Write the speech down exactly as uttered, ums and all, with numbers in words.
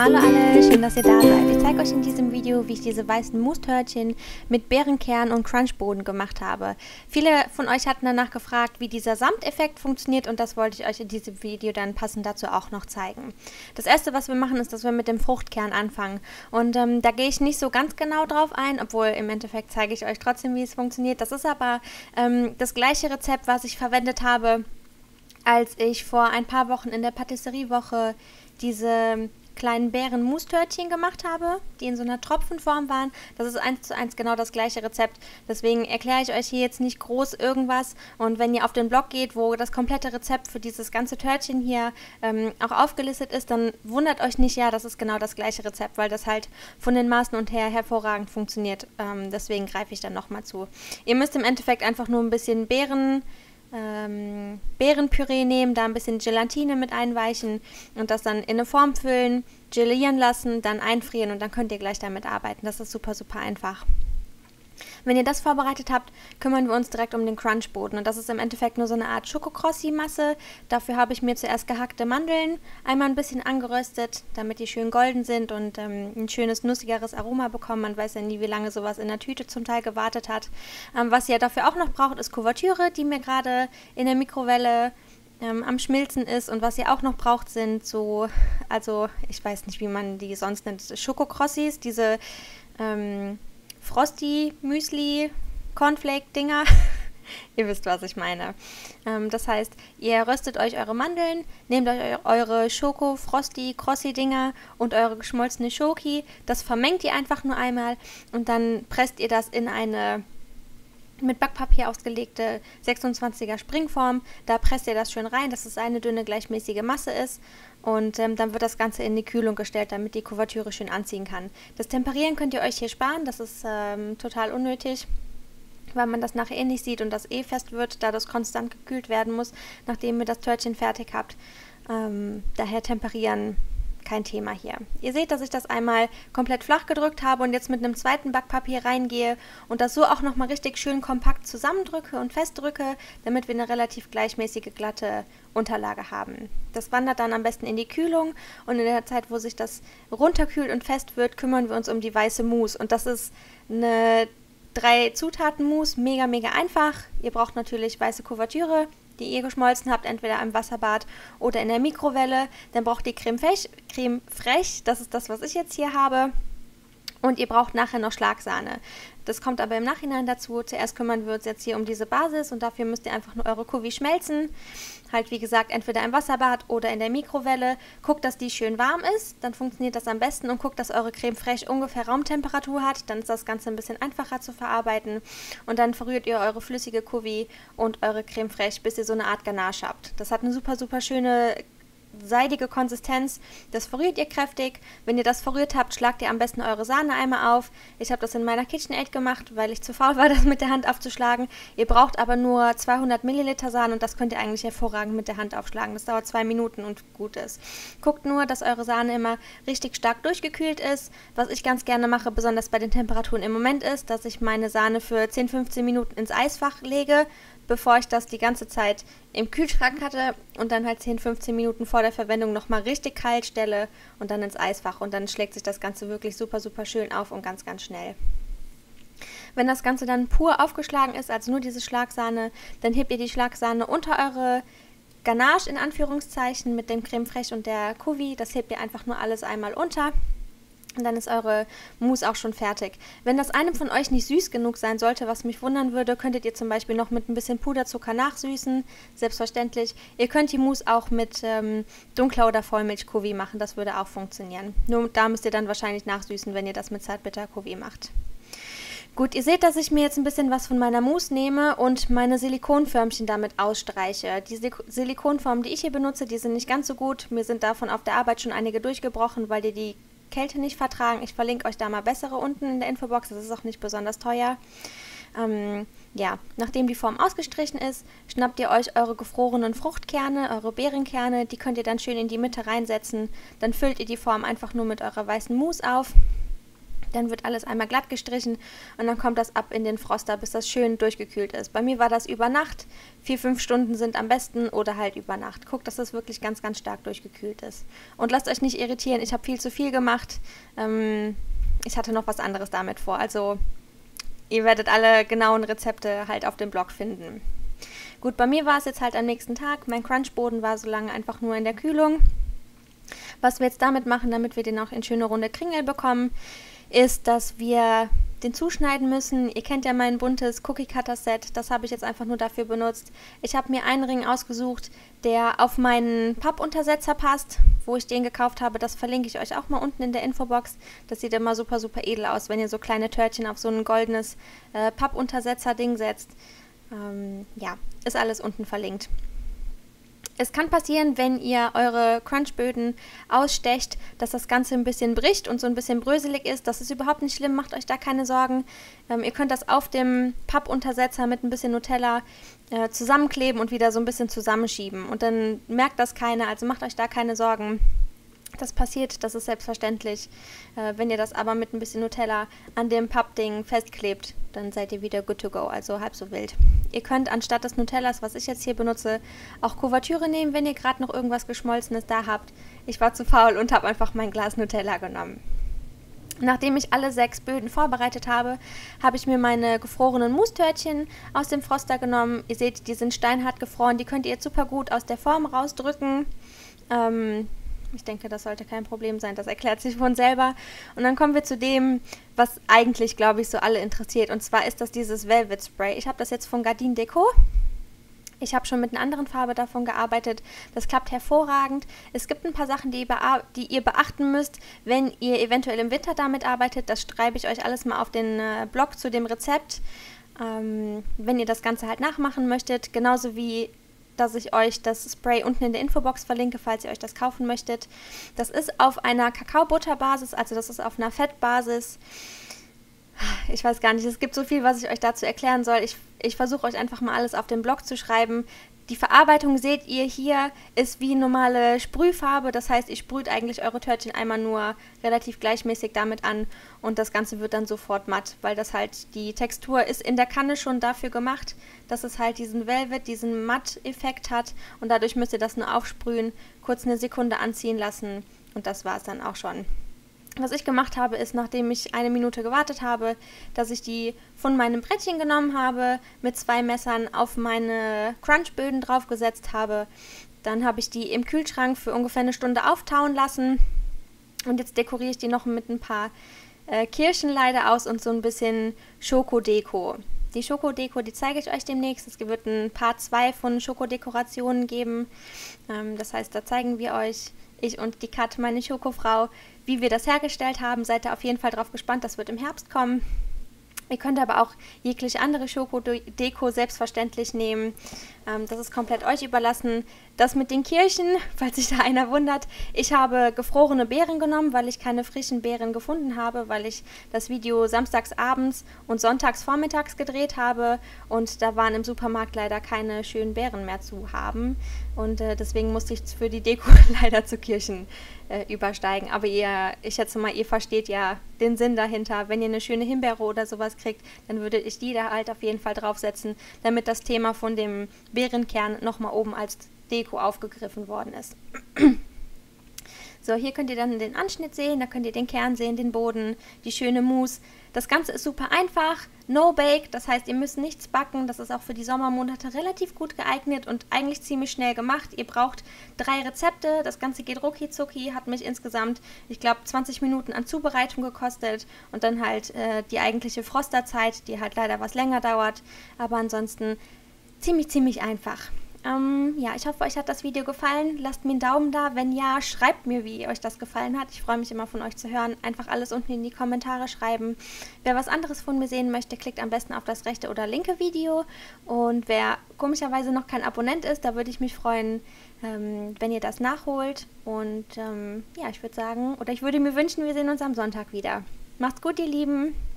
Hallo alle, schön, dass ihr da seid. Ich zeige euch in diesem Video, wie ich diese weißen Mousse-Törtchen mit Beerenkern und Crunchboden gemacht habe. Viele von euch hatten danach gefragt, wie dieser Samteffekt funktioniert, und das wollte ich euch in diesem Video dann passend dazu auch noch zeigen. Das erste, was wir machen, ist, dass wir mit dem Fruchtkern anfangen. Und ähm, da gehe ich nicht so ganz genau drauf ein, obwohl im Endeffekt zeige ich euch trotzdem, wie es funktioniert. Das ist aber ähm, das gleiche Rezept, was ich verwendet habe, als ich vor ein paar Wochen in der Patisseriewoche diese kleinen Beeren-Mousse-Törtchen gemacht habe, die in so einer Tropfenform waren. Das ist eins zu eins genau das gleiche Rezept. Deswegen erkläre ich euch hier jetzt nicht groß irgendwas. Und wenn ihr auf den Blog geht, wo das komplette Rezept für dieses ganze Törtchen hier ähm, auch aufgelistet ist, dann wundert euch nicht, ja, das ist genau das gleiche Rezept, weil das halt von den Maßen und her hervorragend funktioniert. Ähm, deswegen greife ich dann nochmal zu. Ihr müsst im Endeffekt einfach nur ein bisschen Beeren Ähm, Beerenpüree nehmen, da ein bisschen Gelatine mit einweichen und das dann in eine Form füllen, gelieren lassen, dann einfrieren und dann könnt ihr gleich damit arbeiten. Das ist super, super einfach. Wenn ihr das vorbereitet habt, kümmern wir uns direkt um den Crunchboden. Und das ist im Endeffekt nur so eine Art Schokokrossi-Masse. Dafür habe ich mir zuerst gehackte Mandeln einmal ein bisschen angeröstet, damit die schön golden sind und ähm, ein schönes, nussigeres Aroma bekommen. Man weiß ja nie, wie lange sowas in der Tüte zum Teil gewartet hat. Ähm, was ihr dafür auch noch braucht, ist Kuvertüre, die mir gerade in der Mikrowelle ähm, am Schmilzen ist. Und was ihr auch noch braucht, sind so, also ich weiß nicht, wie man die sonst nennt, Schokokrossis, diese ähm, Frosty, Müsli, Cornflake-Dinger. Ihr wisst, was ich meine. Ähm, das heißt, ihr röstet euch eure Mandeln, nehmt euch eure Schoko, Frosty, Crossi-Dinger und eure geschmolzene Schoki. Das vermengt ihr einfach nur einmal und dann presst ihr das in eine mit Backpapier ausgelegte sechsundzwanziger Springform. Da presst ihr das schön rein, dass es eine dünne, gleichmäßige Masse ist. Und ähm, dann wird das Ganze in die Kühlung gestellt, damit die Kuvertüre schön anziehen kann. Das Temperieren könnt ihr euch hier sparen, das ist ähm, total unnötig, weil man das nachher eh nicht sieht und das eh fest wird, da das konstant gekühlt werden muss, nachdem ihr das Törtchen fertig habt. Ähm, daher temperieren kein Thema hier. Ihr seht, dass ich das einmal komplett flach gedrückt habe und jetzt mit einem zweiten Backpapier reingehe und das so auch nochmal richtig schön kompakt zusammendrücke und festdrücke, damit wir eine relativ gleichmäßige, glatte Unterlage haben. Das wandert dann am besten in die Kühlung und in der Zeit, wo sich das runterkühlt und fest wird, kümmern wir uns um die weiße Mousse. Und das ist eine drei Zutaten Mousse, mega, mega einfach. Ihr braucht natürlich weiße Kuvertüre, die ihr geschmolzen habt, entweder im Wasserbad oder in der Mikrowelle. Dann braucht ihr Creme fraiche, Creme fraiche, das ist das, was ich jetzt hier habe. Und ihr braucht nachher noch Schlagsahne. Das kommt aber im Nachhinein dazu. Zuerst kümmern wir uns jetzt hier um diese Basis und dafür müsst ihr einfach nur eure Kuvi schmelzen. Halt wie gesagt entweder im Wasserbad oder in der Mikrowelle. Guckt, dass die schön warm ist, dann funktioniert das am besten und guckt, dass eure Creme fraiche ungefähr Raumtemperatur hat. Dann ist das Ganze ein bisschen einfacher zu verarbeiten. Und dann verrührt ihr eure flüssige Kuvi und eure Creme fraiche, bis ihr so eine Art Ganache habt. Das hat eine super, super schöne seidige Konsistenz. Das verrührt ihr kräftig. Wenn ihr das verrührt habt, schlagt ihr am besten eure Sahne einmal auf. Ich habe das in meiner KitchenAid gemacht, weil ich zu faul war, das mit der Hand aufzuschlagen. Ihr braucht aber nur zweihundert Milliliter Sahne und das könnt ihr eigentlich hervorragend mit der Hand aufschlagen. Das dauert zwei Minuten und gut ist. Guckt nur, dass eure Sahne immer richtig stark durchgekühlt ist. Was ich ganz gerne mache, besonders bei den Temperaturen im Moment, ist, dass ich meine Sahne für zehn, fünfzehn Minuten ins Eisfach lege, bevor ich das die ganze Zeit im Kühlschrank hatte und dann halt zehn, fünfzehn Minuten vor der Verwendung nochmal richtig kalt stelle und dann ins Eisfach und dann schlägt sich das Ganze wirklich super, super schön auf und ganz, ganz schnell. Wenn das Ganze dann pur aufgeschlagen ist, also nur diese Schlagsahne, dann hebt ihr die Schlagsahne unter eure Ganache in Anführungszeichen mit dem Creme fraiche und der Kuvi. Das hebt ihr einfach nur alles einmal unter. Und dann ist eure Mousse auch schon fertig. Wenn das einem von euch nicht süß genug sein sollte, was mich wundern würde, könntet ihr zum Beispiel noch mit ein bisschen Puderzucker nachsüßen. Selbstverständlich. Ihr könnt die Mousse auch mit ähm, dunkler oder Vollmilch-Coulis machen. Das würde auch funktionieren. Nur da müsst ihr dann wahrscheinlich nachsüßen, wenn ihr das mit Zartbitter-Coulis macht. Gut, ihr seht, dass ich mir jetzt ein bisschen was von meiner Mousse nehme und meine Silikonförmchen damit ausstreiche. Die Silikonformen, die ich hier benutze, die sind nicht ganz so gut. Mir sind davon auf der Arbeit schon einige durchgebrochen, weil die die Kälte nicht vertragen. Ich verlinke euch da mal bessere unten in der Infobox. Das ist auch nicht besonders teuer. Ähm, ja, nachdem die Form ausgestrichen ist, schnappt ihr euch eure gefrorenen Fruchtkerne, eure Beerenkerne. Die könnt ihr dann schön in die Mitte reinsetzen. Dann füllt ihr die Form einfach nur mit eurer weißen Mousse auf. Dann wird alles einmal glatt gestrichen und dann kommt das ab in den Froster, bis das schön durchgekühlt ist. Bei mir war das über Nacht. Vier, fünf Stunden sind am besten oder halt über Nacht. Guckt, dass das wirklich ganz, ganz stark durchgekühlt ist. Und lasst euch nicht irritieren, ich habe viel zu viel gemacht. Ähm, ich hatte noch was anderes damit vor. Also ihr werdet alle genauen Rezepte halt auf dem Blog finden. Gut, bei mir war es jetzt halt am nächsten Tag. Mein Crunchboden war so lange einfach nur in der Kühlung. Was wir jetzt damit machen, damit wir den auch in schöne runde Kringel bekommen, ist, dass wir den zuschneiden müssen. Ihr kennt ja mein buntes Cookie-Cutter-Set, das habe ich jetzt einfach nur dafür benutzt. Ich habe mir einen Ring ausgesucht, der auf meinen Pappuntersetzer passt, wo ich den gekauft habe. Das verlinke ich euch auch mal unten in der Infobox. Das sieht immer super, super edel aus, wenn ihr so kleine Törtchen auf so ein goldenes äh, Pappuntersetzer-Ding setzt. Ähm, ja, ist alles unten verlinkt. Es kann passieren, wenn ihr eure Crunchböden ausstecht, dass das Ganze ein bisschen bricht und so ein bisschen bröselig ist. Das ist überhaupt nicht schlimm, macht euch da keine Sorgen. Ähm, ihr könnt das auf dem Pappuntersetzer mit ein bisschen Nutella äh, zusammenkleben und wieder so ein bisschen zusammenschieben. Und dann merkt das keiner, also macht euch da keine Sorgen. Das passiert, das ist selbstverständlich. Äh, wenn ihr das aber mit ein bisschen Nutella an dem Pappding festklebt, dann seid ihr wieder good to go, also halb so wild. Ihr könnt anstatt des Nutellas, was ich jetzt hier benutze, auch Kuvertüre nehmen, wenn ihr gerade noch irgendwas Geschmolzenes da habt. Ich war zu faul und habe einfach mein Glas Nutella genommen. Nachdem ich alle sechs Böden vorbereitet habe, habe ich mir meine gefrorenen Mousse-Törtchen aus dem Froster genommen. Ihr seht, die sind steinhart gefroren, die könnt ihr jetzt super gut aus der Form rausdrücken. Ähm... Ich denke, das sollte kein Problem sein, das erklärt sich von selber. Und dann kommen wir zu dem, was eigentlich, glaube ich, so alle interessiert. Und zwar ist das dieses Velvet Spray. Ich habe das jetzt von Gardin Deco. Ich habe schon mit einer anderen Farbe davon gearbeitet. Das klappt hervorragend. Es gibt ein paar Sachen, die ihr, die ihr beachten müsst, wenn ihr eventuell im Winter damit arbeitet. Das schreibe ich euch alles mal auf den äh, Blog zu dem Rezept, ähm, wenn ihr das Ganze halt nachmachen möchtet. Genauso wie dass ich euch das Spray unten in der Infobox verlinke, falls ihr euch das kaufen möchtet. Das ist auf einer Kakaobutterbasis, also das ist auf einer Fettbasis. Ich weiß gar nicht, es gibt so viel, was ich euch dazu erklären soll. Ich, ich versuche euch einfach mal alles auf den Blog zu schreiben. Die Verarbeitung, seht ihr hier, ist wie normale Sprühfarbe. Das heißt, ihr sprüht eigentlich eure Törtchen einmal nur relativ gleichmäßig damit an und das Ganze wird dann sofort matt, weil das halt, die Textur ist in der Kanne schon dafür gemacht, dass es halt diesen Velvet, diesen Matt-Effekt hat und dadurch müsst ihr das nur aufsprühen, kurz eine Sekunde anziehen lassen und das war es dann auch schon. Was ich gemacht habe, ist, nachdem ich eine Minute gewartet habe, dass ich die von meinem Brettchen genommen habe, mit zwei Messern auf meine Crunchböden draufgesetzt habe. Dann habe ich die im Kühlschrank für ungefähr eine Stunde auftauen lassen. Und jetzt dekoriere ich die noch mit ein paar äh, Kirschen leider aus und so ein bisschen Schokodeko. Die Schokodeko, die zeige ich euch demnächst. Es wird ein Part zwei von Schokodekorationen geben. Ähm, das heißt, da zeigen wir euch, ich und die Kat, meine Schokofrau, wie wir das hergestellt haben. Seid ihr auf jeden Fall drauf gespannt, das wird im Herbst kommen. Ihr könnt aber auch jegliche andere Schokodeko selbstverständlich nehmen. Ähm, das ist komplett euch überlassen. Das mit den Kirschen, falls sich da einer wundert, ich habe gefrorene Beeren genommen, weil ich keine frischen Beeren gefunden habe, weil ich das Video samstags abends und sonntags vormittags gedreht habe und da waren im Supermarkt leider keine schönen Beeren mehr zu haben und äh, deswegen musste ich für die Deko leider zu Kirschen äh, übersteigen. Aber ihr, ich schätze mal, ihr versteht ja den Sinn dahinter. Wenn ihr eine schöne Himbeere oder sowas kriegt, dann würde ich die da halt auf jeden Fall draufsetzen, damit das Thema von dem Beerenkern nochmal oben als Deko aufgegriffen worden ist. So, hier könnt ihr dann den Anschnitt sehen, da könnt ihr den Kern sehen, den Boden, die schöne Mousse. Das Ganze ist super einfach, no bake, das heißt, ihr müsst nichts backen, das ist auch für die Sommermonate relativ gut geeignet und eigentlich ziemlich schnell gemacht. Ihr braucht drei Rezepte, das Ganze geht rucki zucki, hat mich insgesamt, ich glaube, zwanzig Minuten an Zubereitung gekostet und dann halt äh, die eigentliche Frosterzeit, die halt leider was länger dauert, aber ansonsten ziemlich, ziemlich einfach. Ähm, ja, ich hoffe, euch hat das Video gefallen. Lasst mir einen Daumen da. Wenn ja, schreibt mir, wie euch das gefallen hat. Ich freue mich immer von euch zu hören. Einfach alles unten in die Kommentare schreiben. Wer was anderes von mir sehen möchte, klickt am besten auf das rechte oder linke Video. Und wer komischerweise noch kein Abonnent ist, da würde ich mich freuen, ähm, wenn ihr das nachholt. Und ähm, ja, ich würde sagen, oder ich würde mir wünschen, wir sehen uns am Sonntag wieder. Macht's gut, ihr Lieben!